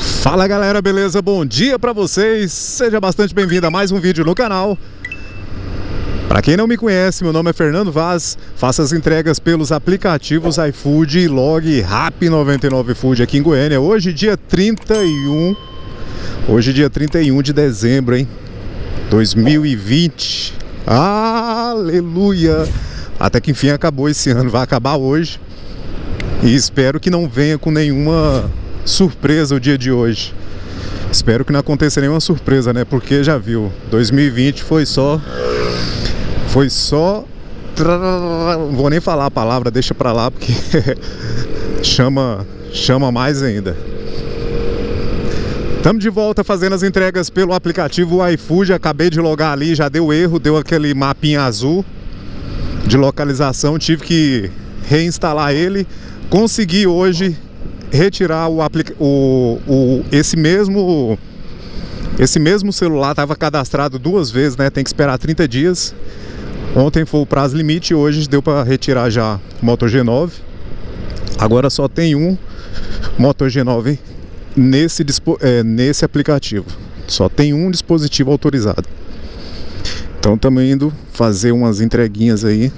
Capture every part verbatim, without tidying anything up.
Fala galera, beleza? Bom dia pra vocês, seja bastante bem-vindo a mais um vídeo no canal. Pra quem não me conhece, meu nome é Fernando Vaz, faço as entregas pelos aplicativos iFood, Log e Rap noventa e nove Food aqui em Goiânia. Hoje dia trinta e um, hoje dia trinta e um de dezembro, hein? dois mil e vinte, aleluia! Até que enfim acabou esse ano, vai acabar hoje. E espero que não venha com nenhuma surpresa o dia de hoje. Espero que não aconteça nenhuma surpresa, né? Porque já viu, dois mil e vinte foi só... Foi só... Não vou nem falar a palavra, deixa pra lá, porque chama, chama mais ainda. Estamos de volta fazendo as entregas pelo aplicativo iFood. Acabei de logar ali, já deu erro, deu aquele mapinha azul de localização. Tive que reinstalar ele. Consegui hoje retirar o, aplica o, o esse mesmo esse mesmo celular. Estava cadastrado duas vezes, né? Tem que esperar trinta dias. Ontem foi o prazo limite, hoje deu para retirar já o Moto G nove. Agora só tem um Moto G nove nesse, é, nesse aplicativo. Só tem um dispositivo autorizado. Então estamos indo fazer umas entreguinhas aí.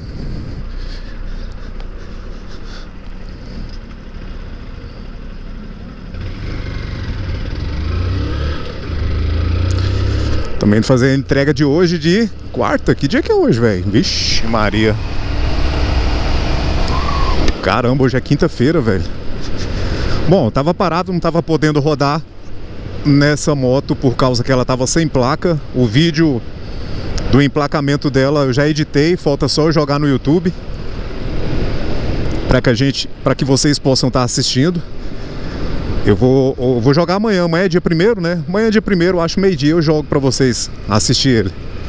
Também fazer a entrega de hoje de quarta. Que dia que é hoje, velho? Vixe Maria. Caramba, hoje é quinta-feira, velho. Bom, tava parado, não tava podendo rodar nessa moto por causa que ela tava sem placa. O vídeo do emplacamento dela eu já editei, falta só eu jogar no YouTube para que a gente, para que vocês possam estar assistindo. Eu vou, eu vou jogar amanhã, amanhã é dia primeiro, né? Amanhã é dia primeiro, acho meio-dia, eu jogo pra vocês assistir ele.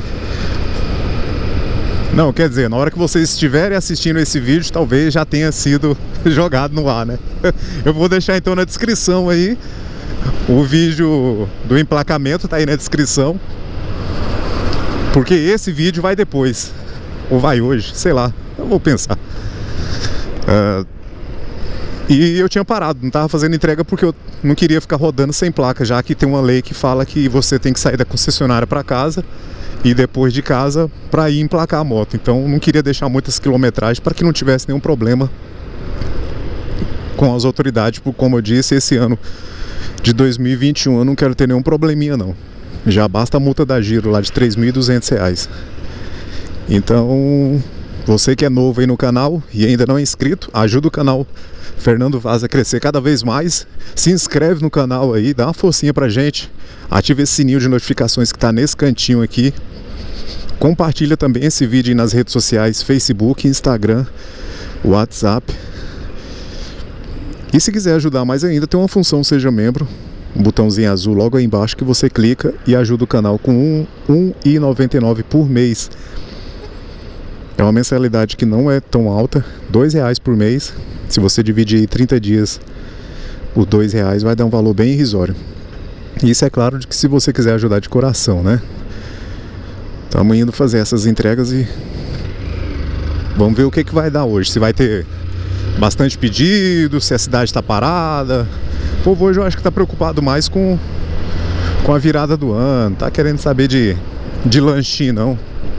Não, quer dizer, na hora que vocês estiverem assistindo esse vídeo, talvez já tenha sido jogado no ar, né? Eu vou deixar então na descrição aí. O vídeo do emplacamento tá aí na descrição. Porque esse vídeo vai depois. Ou vai hoje, sei lá, eu vou pensar. Uh, E eu tinha parado, não estava fazendo entrega porque eu não queria ficar rodando sem placa, já que tem uma lei que fala que você tem que sair da concessionária para casa e depois de casa para ir emplacar a moto. Então não queria deixar muitas quilometragens para que não tivesse nenhum problema com as autoridades. Porque, como eu disse, esse ano de dois mil e vinte e um eu não quero ter nenhum probleminha não. Já basta a multa da Giro lá de três mil e duzentos reais. Então, você que é novo aí no canal e ainda não é inscrito, ajuda o canal Fernando Vaz a crescer cada vez mais. Se inscreve no canal aí, dá uma forcinha pra gente. Ativa esse sininho de notificações que tá nesse cantinho aqui. Compartilha também esse vídeo aí nas redes sociais, Facebook, Instagram, WhatsApp. E se quiser ajudar mais ainda, tem uma função Seja Membro, um botãozinho azul logo aí embaixo que você clica e ajuda o canal com um real e noventa e nove centavos por mês. É uma mensalidade que não é tão alta, dois reais por mês. Se você dividir trinta dias por dois reais, vai dar um valor bem irrisório. Isso é claro de que se você quiser ajudar de coração, né? Estamos indo fazer essas entregas e vamos ver o que, que vai dar hoje. Se vai ter bastante pedido, se a cidade está parada. O povo hoje eu acho que está preocupado mais com, com a virada do ano. Tá querendo saber de, de lanchinho, não.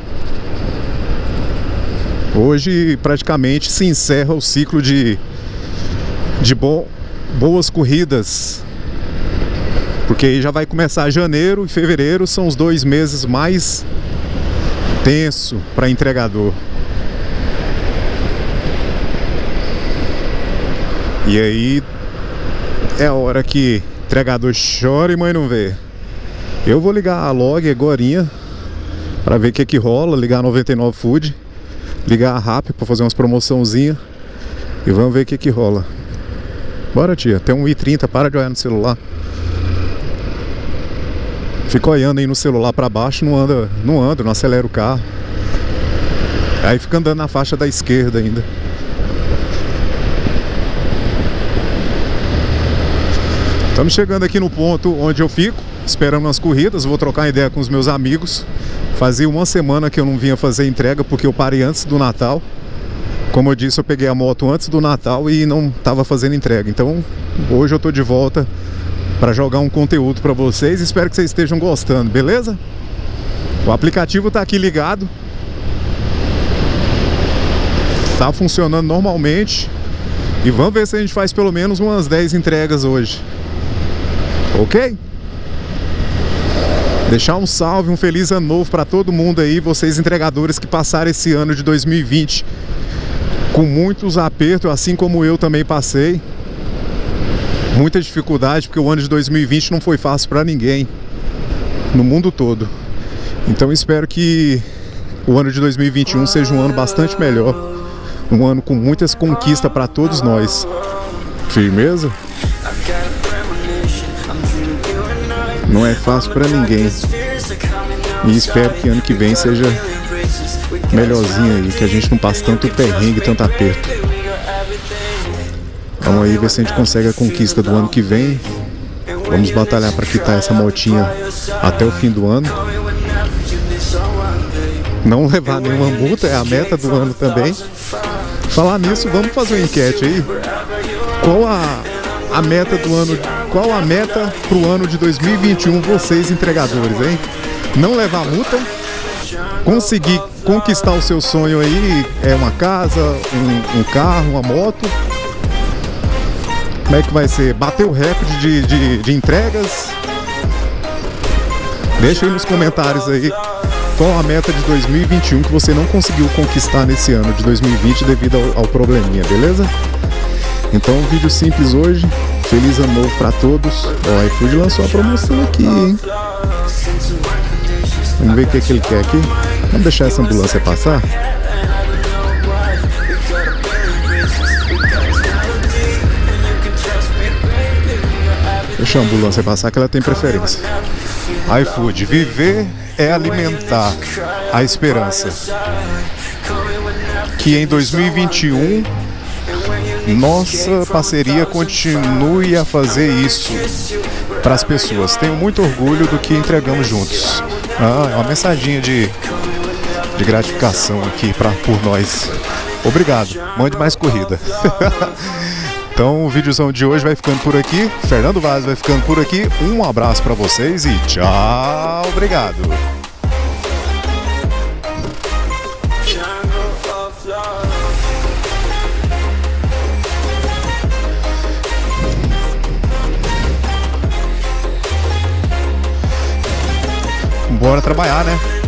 Hoje praticamente se encerra o ciclo de, de bo, boas corridas. Porque aí já vai começar janeiro e fevereiro, são os dois meses mais tensos para entregador. E aí é a hora que entregador chora e mãe não vê. Eu vou ligar a Log agorinha para ver o que que rola, ligar a noventa e nove Food. Ligar a Rap para fazer umas promoçãozinhas e vamos ver o que que rola. Bora, tia, tem um i trinta, para de olhar no celular. Fica olhando aí no celular para baixo, não anda, não anda, não acelera o carro. Aí fica andando na faixa da esquerda ainda. Estamos chegando aqui no ponto onde eu fico, esperando as corridas. Vou trocar ideia com os meus amigos. Fazia uma semana que eu não vinha fazer entrega porque eu parei antes do Natal. Como eu disse, eu peguei a moto antes do Natal e não estava fazendo entrega. Então hoje eu estou de volta para jogar um conteúdo para vocês. Espero que vocês estejam gostando, beleza? O aplicativo tá aqui ligado, tá funcionando normalmente. E vamos ver se a gente faz pelo menos umas dez entregas hoje. Ok? Deixar um salve, um feliz ano novo para todo mundo aí, vocês entregadores que passaram esse ano de dois mil e vinte com muitos apertos, assim como eu também passei. Muita dificuldade, porque o ano de dois mil e vinte não foi fácil para ninguém no mundo todo. Então espero que o ano de dois mil e vinte e um seja um ano bastante melhor, um ano com muitas conquistas para todos nós. Firmeza? Não é fácil para ninguém. E espero que ano que vem seja melhorzinho aí, que a gente não passe tanto perrengue, tanto aperto. Vamos aí ver se a gente consegue a conquista do ano que vem. Vamos batalhar para quitar essa motinha até o fim do ano. Não levar nenhuma multa é a meta do ano também. Falar nisso, vamos fazer uma enquete aí. Qual a, a meta do ano? Qual a meta pro ano de dois mil e vinte e um, vocês entregadores, hein? Não levar multa, conseguir conquistar o seu sonho aí, é uma casa, um, um carro, uma moto. Como é que vai ser? Bater o recorde de, de, de entregas? Deixa aí nos comentários aí qual a meta de dois mil e vinte e um que você não conseguiu conquistar nesse ano de dois mil e vinte devido ao, ao probleminha, beleza? Então, um vídeo simples hoje. Feliz ano novo pra todos. Ó, o iFood lançou a promoção aqui, hein? Vamos ver o que, é que ele quer aqui. Vamos deixar essa ambulância passar? Deixa a ambulância passar que ela tem preferência. iFood, viver é alimentar a esperança que em dois mil e vinte e um nossa parceria continue a fazer isso para as pessoas. Tenho muito orgulho do que entregamos juntos. Ah, é uma mensaginha de, de gratificação aqui pra, por nós. Obrigado, mande mais corrida. Então o vídeozão de hoje vai ficando por aqui. Fernando Vaz vai ficando por aqui. Um abraço pra vocês e tchau, obrigado. Bora trabalhar, né?